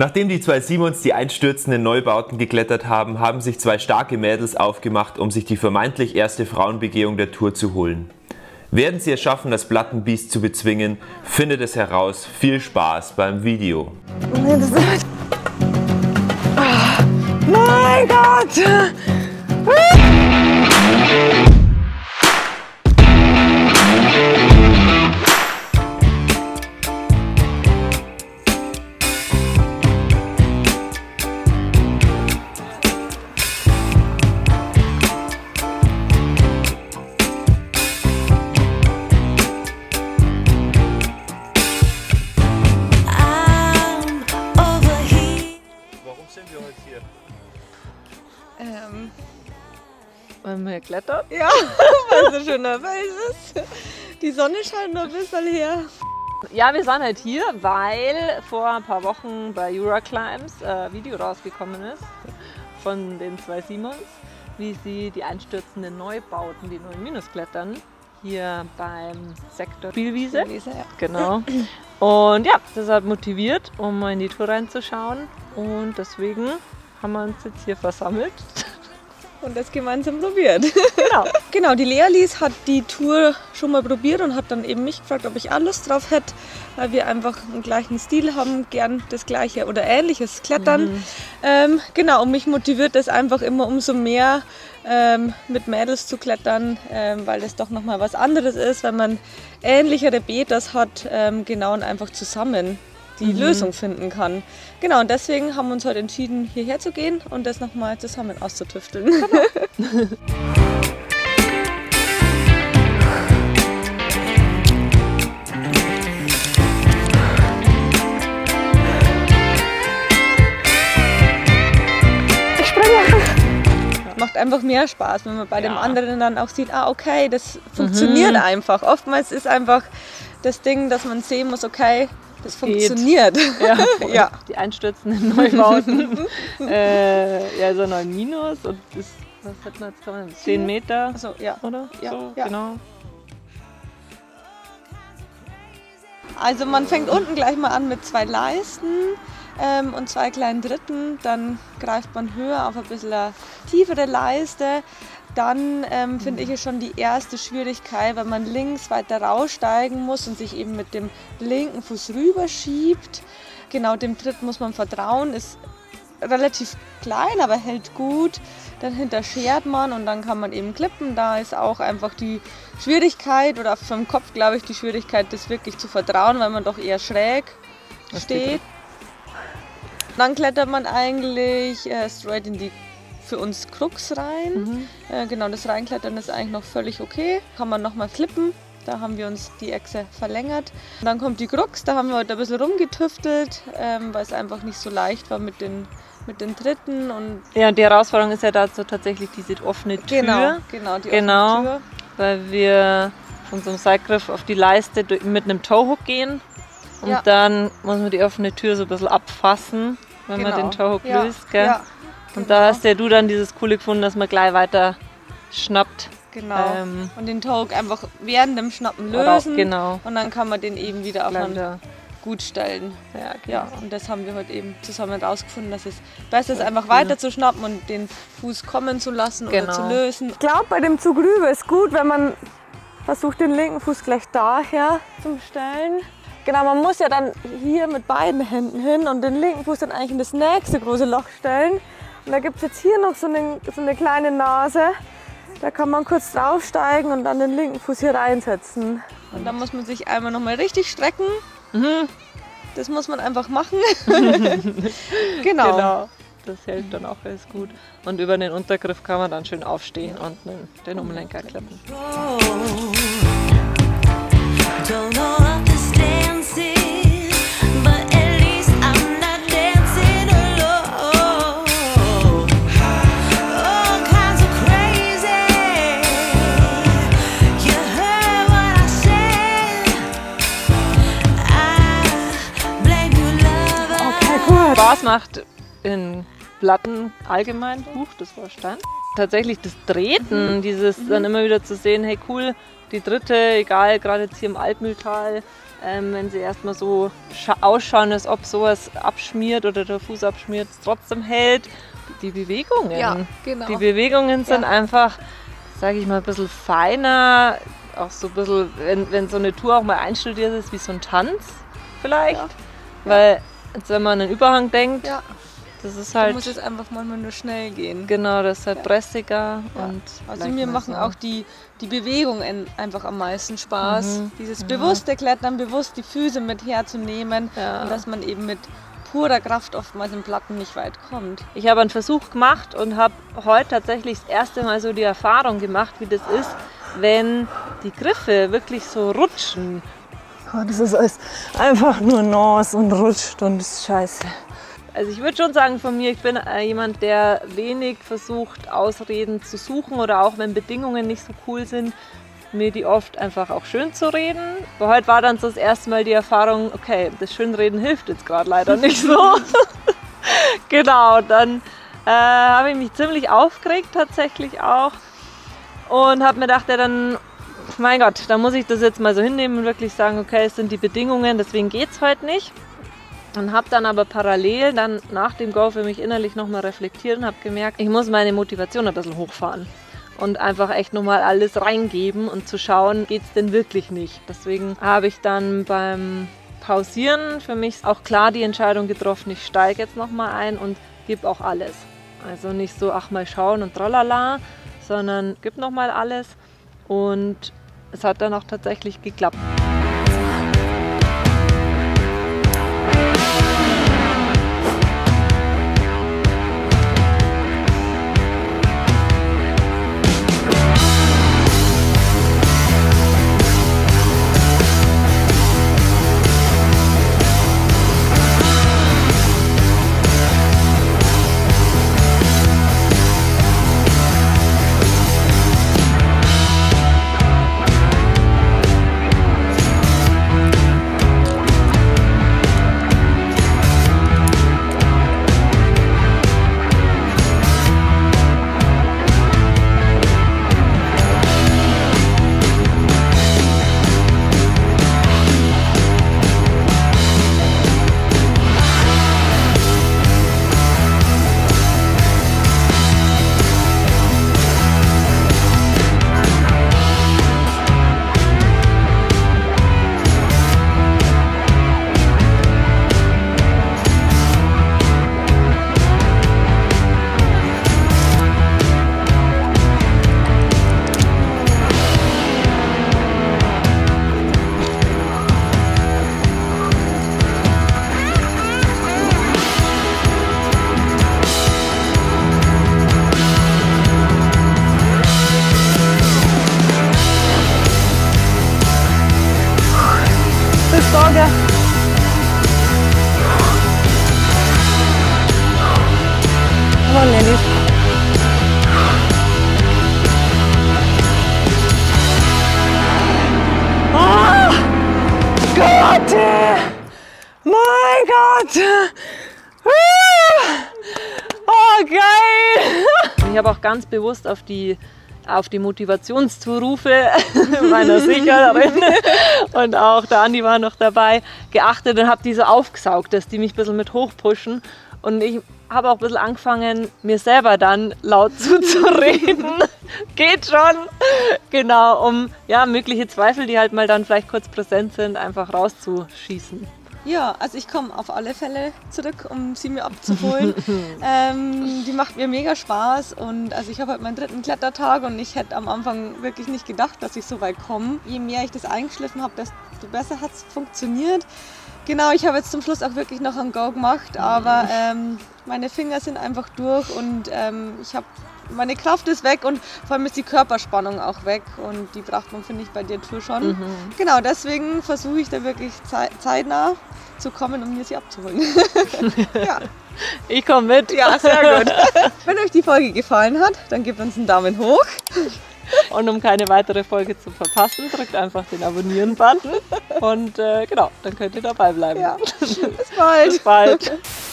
Nachdem die zwei Simons die einstürzenden Neubauten geklettert haben, haben sich zwei starke Mädels aufgemacht, um sich die vermeintlich erste Frauenbegehung der Tour zu holen. Werden sie es schaffen, das Plattenbiest zu bezwingen, findet es heraus. Viel Spaß beim Video. Mein Gott! Weil wir klettern? Ja, weil es so schön nervös ist. Die Sonne scheint noch ein bisschen her. Ja, wir sind halt hier, weil vor ein paar Wochen bei Euroclimbs ein Video rausgekommen ist von den zwei Simons, wie sie die einstürzenden Neubauten, die neuen Minus klettern, hier beim Sektor Spielwiese. Ja. Genau. Und ja, das hat motiviert, um mal in die Tour reinzuschauen. Und deswegen haben wir uns jetzt hier versammelt. Und das gemeinsam probiert. Genau. Genau, die Lealis hat die Tour schon mal probiert und hat dann eben mich gefragt, ob ich auch Lust drauf hätte, weil wir einfach einen gleichen Stil haben, gern das gleiche oder ähnliches Klettern. Genau, und mich motiviert das einfach immer umso mehr, mit Mädels zu klettern, weil das doch nochmal was anderes ist, wenn man ähnlichere Betas hat, genau, und einfach zusammen die Lösung finden kann. Genau, und deswegen haben wir uns heute entschieden, hierher zu gehen und das nochmal zusammen auszutüfteln. Genau. Macht einfach mehr Spaß, wenn man bei dem anderen dann auch sieht, ah okay, das funktioniert einfach. Oftmals ist einfach das Ding, dass man sehen muss, okay, das funktioniert. Ja, ja. Die einstürzenden Neubauten. Ja, so 9 Minus und das, was hat man jetzt gemacht? 10 Meter, also, ja. Oder? Ja, so, ja. Genau. Also man fängt unten gleich mal an mit 2 Leisten und 2 kleinen Dritten. Dann greift man höher auf ein bisschen eine tiefere Leiste. Dann finde ich es schon die erste Schwierigkeit, wenn man links weiter raussteigen muss und sich eben mit dem linken Fuß rüberschiebt. Genau, dem Tritt muss man vertrauen, ist relativ klein, aber hält gut. Dann hinterschert man und dann kann man eben klippen. Da ist auch einfach die Schwierigkeit oder vom Kopf, glaube ich, die Schwierigkeit, das wirklich zu vertrauen, weil man doch eher schräg steht. Dann klettert man eigentlich straight in die für uns Krux rein. Genau, das Reinklettern ist eigentlich noch völlig okay. Kann man nochmal klippen. Da haben wir uns die Echse verlängert. Und dann kommt die Krux, da haben wir heute ein bisschen rumgetüftelt, weil es einfach nicht so leicht war mit den Tritten. Und ja, und die Herausforderung ist ja dazu tatsächlich diese offene Tür. Genau, die offene Tür. Weil wir von so einem Seilgriff auf die Leiste mit einem Towhook gehen. Und dann muss man die offene Tür so ein bisschen abfassen, wenn man den Towhook löst. Gell? Ja. Und da hast ja du dann dieses Coole gefunden, dass man gleich weiter schnappt. Genau. Und den Towhook einfach während dem Schnappen lösen. Genau. Und dann kann man den eben wieder auf einen gut stellen. Ja, genau. Ja, und das haben wir heute eben zusammen rausgefunden, dass es besser ist, einfach weiter zu schnappen und den Fuß kommen zu lassen oder zu lösen. Ich glaube, bei dem Zug rüber ist gut, wenn man versucht, den linken Fuß gleich daher zu stellen. Genau, man muss ja dann hier mit beiden Händen hin und den linken Fuß dann eigentlich in das nächste große Loch stellen. Und da gibt es jetzt hier noch so eine kleine Nase. Da kann man kurz draufsteigen und dann den linken Fuß hier reinsetzen. Und dann muss man sich einmal noch mal richtig strecken. Das muss man einfach machen. Genau. Das hält dann auch alles gut. Und über den Untergriff kann man dann schön aufstehen und den Umlenker klappen. Spaß macht in Platten allgemein, das war Stein. Tatsächlich das Treten, dieses dann immer wieder zu sehen, hey cool, die dritte, egal, gerade jetzt hier im Altmühltal, wenn sie erstmal so ausschauen, als ob sowas abschmiert oder der Fuß abschmiert, es trotzdem hält. Die Bewegungen. Ja, genau. Die Bewegungen sind einfach, sage ich mal, ein bisschen feiner. Auch so ein bisschen, wenn so eine Tour auch mal einstudiert ist, wie so ein Tanz vielleicht. Ja. Weil, jetzt, wenn man an den Überhang denkt, das ist halt. Da muss es einfach manchmal nur schnell gehen. Genau, das ist halt pressiger. Ja. Und also mir machen auch die Bewegungen einfach am meisten Spaß. Dieses bewusste Klettern, bewusst die Füße mit herzunehmen und dass man eben mit purer Kraft oftmals im Platten nicht weit kommt. Ich habe einen Versuch gemacht und habe heute tatsächlich das erste Mal so die Erfahrung gemacht, wie das ist, wenn die Griffe wirklich so rutschen. Oh, das ist alles einfach nur nass und rutscht und ist scheiße. Also ich würde schon sagen von mir, ich bin jemand, der wenig versucht, Ausreden zu suchen oder auch wenn Bedingungen nicht so cool sind, mir die oft einfach auch schön zu reden. Aber heute war dann so das erste Mal die Erfahrung, okay, das Schönreden hilft jetzt gerade leider nicht so. Genau, dann habe ich mich ziemlich aufgeregt tatsächlich auch und habe mir gedacht, ja dann, mein Gott, dann muss ich das jetzt mal so hinnehmen und wirklich sagen, okay, es sind die Bedingungen, deswegen geht es heute nicht. Und habe dann aber parallel dann nach dem Go für mich innerlich nochmal reflektiert und habe gemerkt, ich muss meine Motivation ein bisschen hochfahren. Und einfach echt nochmal alles reingeben und zu schauen, geht es denn wirklich nicht. Deswegen habe ich dann beim Pausieren für mich auch klar die Entscheidung getroffen, ich steige jetzt nochmal ein und gebe auch alles. Also nicht so, ach mal schauen und tralala, sondern gib nochmal alles. Und es hat dann auch tatsächlich geklappt. Sorge. Aber nee, nicht. Oh Gott! Mein Gott! Oh, geil! Ich habe auch ganz bewusst auf die Motivationszurufe meiner Sicherin und auch der Andi war noch dabei, geachtet und habe die so aufgesaugt, dass die mich ein bisschen mit hochpushen. Und ich habe auch ein bisschen angefangen, mir selber dann laut zuzureden. Geht schon! Genau, um ja, mögliche Zweifel, die halt mal dann vielleicht kurz präsent sind, einfach rauszuschießen. Ja, also ich komme auf alle Fälle zurück, um sie mir abzuholen. Die macht mir mega Spaß und also ich habe heute meinen 3. Klettertag und ich hätte am Anfang wirklich nicht gedacht, dass ich so weit komme. Je mehr ich das eingeschliffen habe, desto besser hat es funktioniert. Genau, ich habe jetzt zum Schluss auch wirklich noch ein Go gemacht, aber meine Finger sind einfach durch und meine Kraft ist weg und vor allem ist die Körperspannung auch weg und die braucht man, finde ich, bei der Tour schon. Genau, deswegen versuche ich da wirklich zeitnah zu kommen, um mir sie abzuholen. Ja. Ich komme mit. Ja, sehr gut. Wenn euch die Folge gefallen hat, dann gebt uns einen Daumen hoch. Und um keine weitere Folge zu verpassen, drückt einfach den Abonnieren-Button und genau, dann könnt ihr dabei bleiben. Ja. Bis bald. Bis bald.